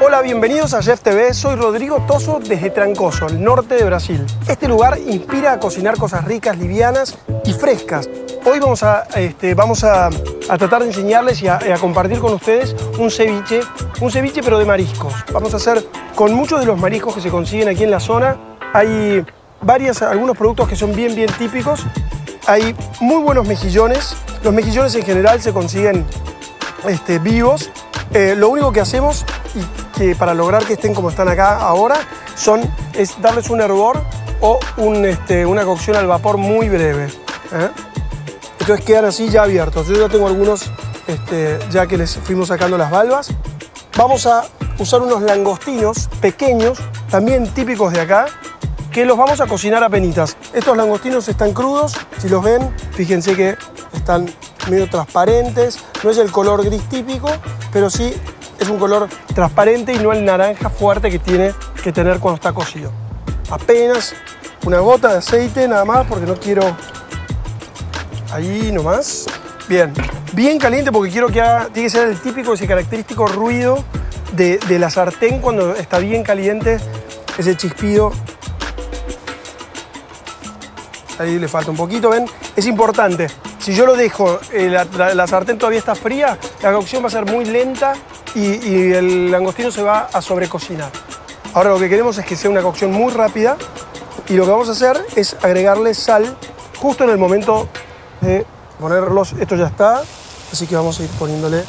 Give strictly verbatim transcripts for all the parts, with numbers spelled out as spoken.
Hola, bienvenidos a Chef T V. Soy Rodrigo Toso desde Trancoso, el norte de Brasil. Este lugar inspira a cocinar cosas ricas, livianas y frescas. Hoy vamos a, este, vamos a, a tratar de enseñarles y a, a compartir con ustedes un ceviche, un ceviche pero de mariscos. Vamos a hacer con muchos de los mariscos que se consiguen aquí en la zona. Hay varias, algunos productos que son bien, bien típicos. Hay muy buenos mejillones. Los mejillones en general se consiguen este, vivos. Eh, lo único que hacemos, y que para lograr que estén como están acá ahora, son, es darles un hervor o un, este, una cocción al vapor muy breve. ¿eh? Entonces quedan así ya abiertos. Yo ya tengo algunos este, ya que les fuimos sacando las valvas. Vamos a usar unos langostinos pequeños, también típicos de acá, que los vamos a cocinar a penitas. Estos langostinos están crudos, si los ven, fíjense que están medio transparentes. No es el color gris típico, pero sí es un color transparente y no el naranja fuerte que tiene que tener cuando está cocido. Apenas una gota de aceite nada más, porque no quiero... Ahí nomás. Bien, bien caliente porque quiero que haga... Tiene que ser el típico, ese característico ruido de, de la sartén cuando está bien caliente, ese chispido. Ahí le falta un poquito, ¿ven? Es importante. Si yo lo dejo, eh, la, la, la sartén todavía está fría, la cocción va a ser muy lenta y, y el langostino se va a sobrecocinar. Ahora lo que queremos es que sea una cocción muy rápida y lo que vamos a hacer es agregarle sal justo en el momento de ponerlos. Esto ya está, así que vamos a ir poniéndole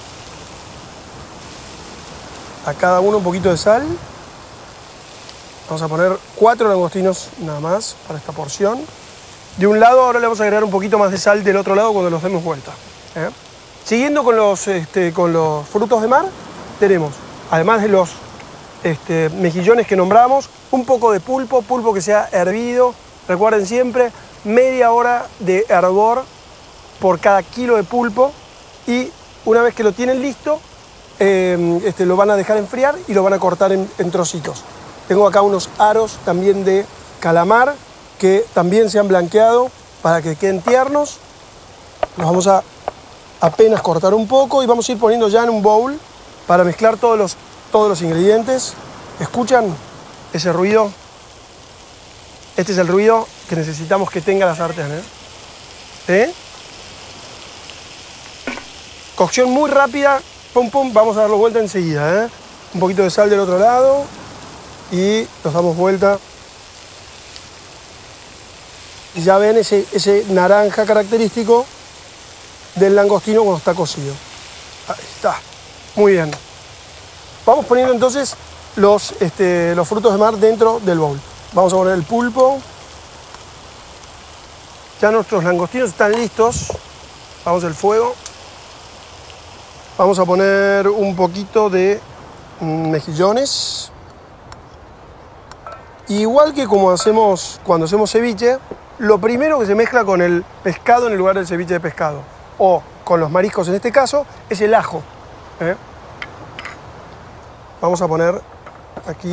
a cada uno un poquito de sal. Vamos a poner cuatro langostinos nada más para esta porción. De un lado, ahora le vamos a agregar un poquito más de sal del otro lado cuando los demos vuelta. ¿eh? Siguiendo con los, este, con los frutos de mar, tenemos, además de los este, mejillones que nombramos, un poco de pulpo, pulpo que sea hervido. Recuerden siempre, media hora de hervor por cada kilo de pulpo. Y una vez que lo tienen listo, eh, este, lo van a dejar enfriar y lo van a cortar en, en trocitos. Tengo acá unos aros también de calamar, que también se han blanqueado para que queden tiernos. Los vamos a apenas cortar un poco y vamos a ir poniendo ya en un bowl para mezclar todos los, todos los ingredientes. ¿Escuchan ese ruido? Este es el ruido que necesitamos que tenga la sartén. ¿eh? ¿Eh? Cocción muy rápida. Pum, pum. Vamos a darlo vuelta enseguida. ¿eh? Un poquito de sal del otro lado y nos damos vuelta. Y ya ven ese, ese naranja característico del langostino cuando está cocido. Ahí está. Muy bien. Vamos poniendo entonces los, este, los frutos de mar dentro del bowl. Vamos a poner el pulpo. Ya nuestros langostinos están listos. Vamos al fuego. Vamos a poner un poquito de mejillones. Igual que como hacemos cuando hacemos ceviche, lo primero que se mezcla con el pescado en el lugar del ceviche de pescado, o con los mariscos en este caso, es el ajo. ¿eh? Vamos a poner aquí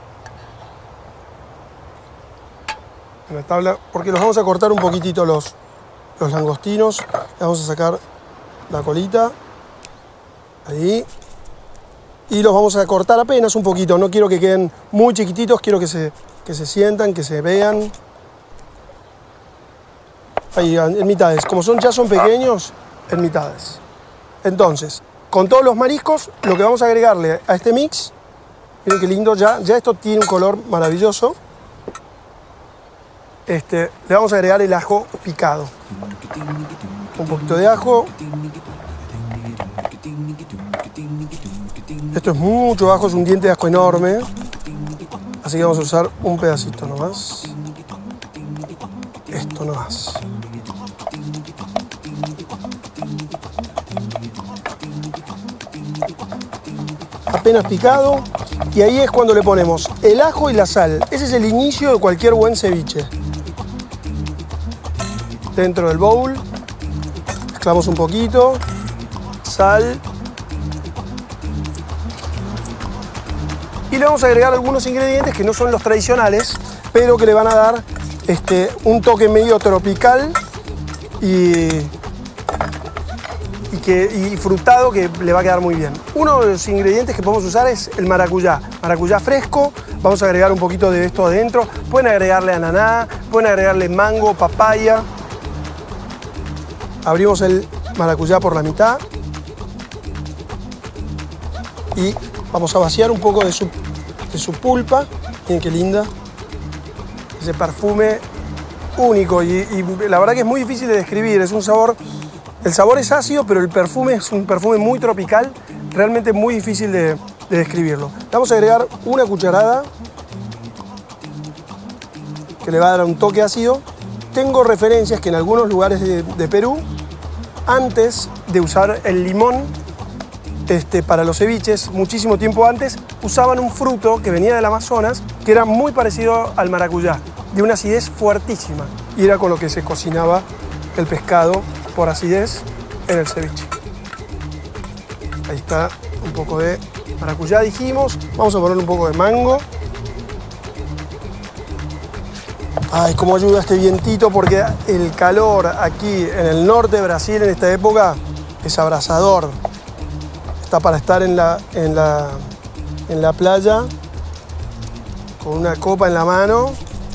en la tabla, porque los vamos a cortar un poquitito los, los langostinos. Le vamos a sacar la colita, ahí, y los vamos a cortar apenas un poquito. No quiero que queden muy chiquititos, quiero que se, que se sientan, que se vean. Ahí, en mitades. Como son, ya son pequeños, en mitades. Entonces, con todos los mariscos, lo que vamos a agregarle a este mix, miren qué lindo, ya, ya esto tiene un color maravilloso. Este, le vamos a agregar el ajo picado. Un poquito de ajo. Esto es mucho ajo, es un diente de ajo enorme. Así que vamos a usar un pedacito nomás. Esto nomás. Apenas picado, y ahí es cuando le ponemos el ajo y la sal. Ese es el inicio de cualquier buen ceviche. Dentro del bowl mezclamos un poquito, sal, y le vamos a agregar algunos ingredientes que no son los tradicionales, pero que le van a dar este, un toque medio tropical y, y, que, y frutado que le va a quedar muy bien. Uno de los ingredientes que podemos usar es el maracuyá. Maracuyá fresco, vamos a agregar un poquito de esto adentro. Pueden agregarle ananá, pueden agregarle mango, papaya. Abrimos el maracuyá por la mitad y vamos a vaciar un poco de su, de su pulpa. Miren qué linda, ese perfume único y, y la verdad que es muy difícil de describir. Es un sabor, el sabor es ácido, pero el perfume es un perfume muy tropical, realmente muy difícil de, de describirlo. Vamos a agregar una cucharada que le va a dar un toque ácido. Tengo referencias que en algunos lugares de, de Perú, antes de usar el limón este, para los ceviches, muchísimo tiempo antes, usaban un fruto que venía del Amazonas, que era muy parecido al maracuyá, de una acidez fuertísima. Y era con lo que se cocinaba el pescado por acidez en el ceviche. Ahí está un poco de maracuyá, dijimos. Vamos a ponerle un poco de mango. Ay, cómo ayuda este vientito, porque el calor aquí en el norte de Brasil en esta época es abrasador. Está para estar en la, en la, en la playa con una copa en la mano.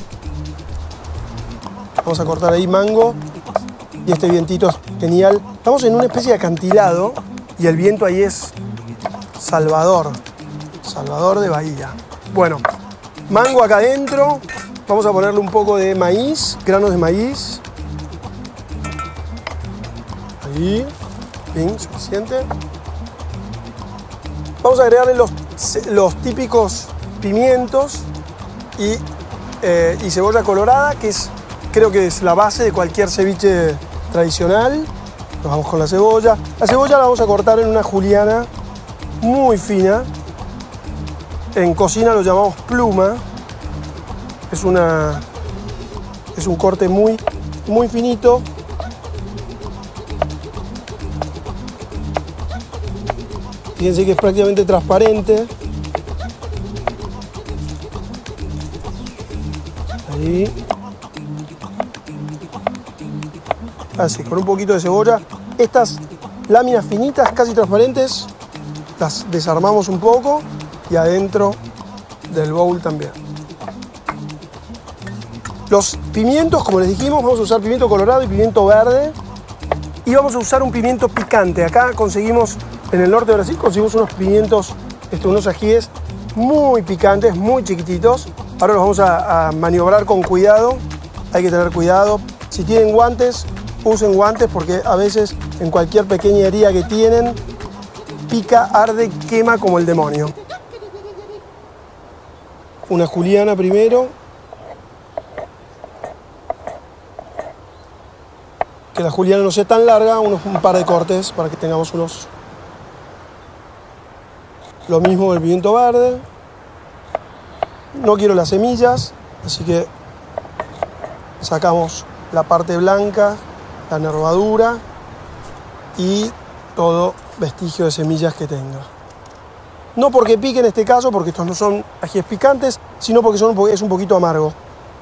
Vamos a cortar ahí mango y este vientito es genial. Estamos en una especie de acantilado y el viento ahí es salvador, salvador de Bahía. Bueno, mango acá adentro. Vamos a ponerle un poco de maíz, granos de maíz. Ahí, bien, suficiente. Vamos a agregarle los, los típicos pimientos y, eh, y cebolla colorada, que es, creo que es la base de cualquier ceviche tradicional. Nos vamos con la cebolla. La cebolla la vamos a cortar en una juliana muy fina. En cocina lo llamamos pluma. Es, una, es un corte muy, muy finito. Fíjense que es prácticamente transparente. Ahí. Así, con un poquito de cebolla. Estas láminas finitas, casi transparentes, las desarmamos un poco y adentro del bowl también. Los pimientos, como les dijimos, vamos a usar pimiento colorado y pimiento verde. Y vamos a usar un pimiento picante. Acá conseguimos, en el norte de Brasil, conseguimos unos pimientos, este, unos ajíes muy picantes, muy chiquititos. Ahora los vamos a, a maniobrar con cuidado. Hay que tener cuidado. Si tienen guantes, usen guantes porque a veces en cualquier pequeña herida que tienen, pica, arde, quema como el demonio. Una juliana primero. Que la juliana no sea tan larga, unos, un par de cortes para que tengamos unos. Lo mismo el pimiento verde. No quiero las semillas, así que sacamos la parte blanca, la nervadura y todo vestigio de semillas que tenga. No porque pique en este caso, porque estos no son ajíes picantes, sino porque son un es un poquito amargo.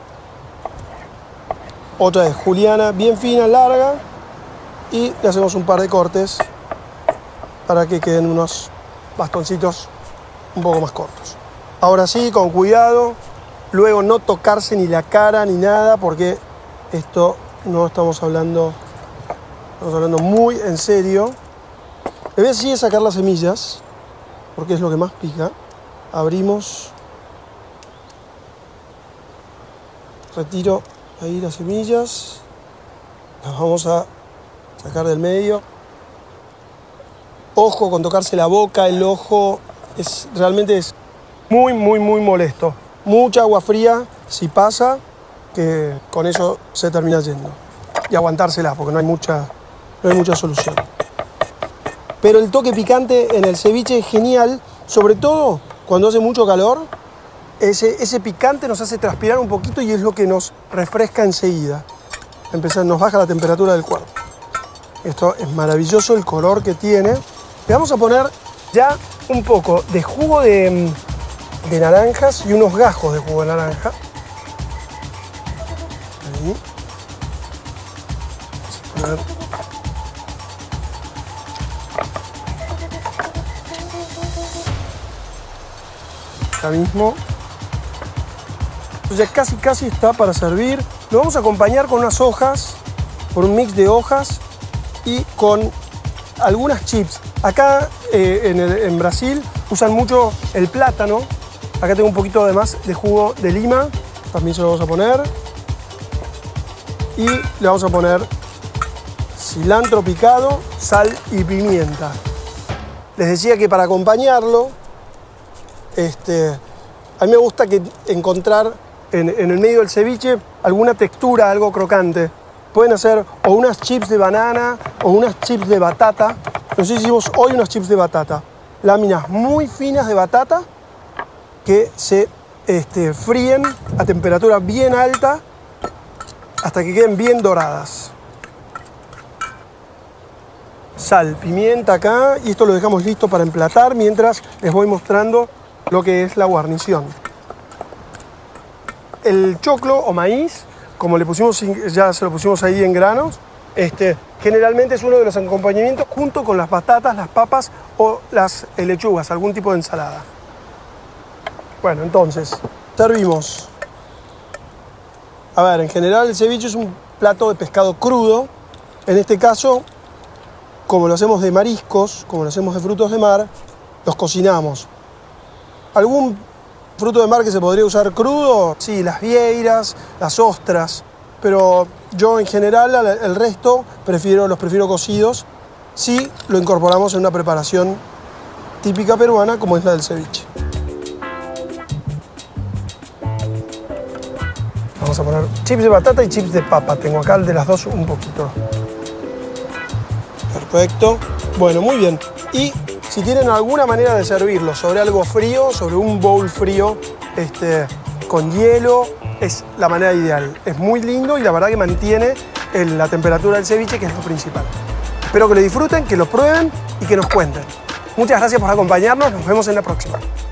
Otra vez, juliana bien fina, larga, y le hacemos un par de cortes para que queden unos bastoncitos un poco más cortos. Ahora sí, con cuidado, luego no tocarse ni la cara ni nada, porque esto no estamos hablando, estamos hablando muy en serio. Le voy a así sacar las semillas, porque es lo que más pica. Abrimos, retiro ahí las semillas, las vamos a sacar del medio. Ojo con tocarse la boca, el ojo, es, realmente es muy, muy, muy molesto. Mucha agua fría, si pasa, que con eso se termina yendo. Y aguantársela, porque no hay mucha, no hay mucha solución. Pero el toque picante en el ceviche es genial, sobre todo cuando hace mucho calor. Ese, ese picante nos hace transpirar un poquito y es lo que nos refresca enseguida. Empezar, nos baja la temperatura del cuerpo. Esto es maravilloso, el color que tiene. Le vamos a poner ya un poco de jugo de, de naranjas y unos gajos de jugo de naranja. Ahí. Vamos a poner ya mismo. Ya casi casi está para servir. Lo vamos a acompañar con unas hojas, con un mix de hojas y con algunas chips. Acá eh, en, el, en Brasil usan mucho el plátano. Acá tengo un poquito además de jugo de lima, también se lo vamos a poner. Y le vamos a poner cilantro picado, sal y pimienta. Les decía que para acompañarlo, este, a mí me gusta que encontrar en, en el medio del ceviche alguna textura, algo crocante. Pueden hacer o unas chips de banana o unas chips de batata. Nosotros hicimos hoy unas chips de batata. Láminas muy finas de batata que se este, fríen a temperatura bien alta hasta que queden bien doradas. Sal, pimienta acá, y esto lo dejamos listo para emplatar mientras les voy mostrando lo que es la guarnición. El choclo o maíz, como le pusimos, ya se lo pusimos ahí en granos, este, generalmente es uno de los acompañamientos junto con las batatas, las papas o las lechugas, algún tipo de ensalada. Bueno, entonces, servimos. A ver, en general el ceviche es un plato de pescado crudo. En este caso, como lo hacemos de mariscos, como lo hacemos de frutos de mar, los cocinamos. ¿Algún fruto de mar que se podría usar crudo? Sí, las vieiras, las ostras. Pero yo en general el resto prefiero, los prefiero cocidos si lo incorporamos en una preparación típica peruana como es la del ceviche. Vamos a poner chips de batata y chips de papa. Tengo acá de las dos un poquito. Perfecto. Bueno, muy bien. Y si tienen alguna manera de servirlo sobre algo frío, sobre un bowl frío, este, con hielo, es la manera ideal. Es muy lindo y la verdad que mantiene el, la temperatura del ceviche, que es lo principal. Espero que lo disfruten, que lo prueben y que nos cuenten. Muchas gracias por acompañarnos. Nos vemos en la próxima.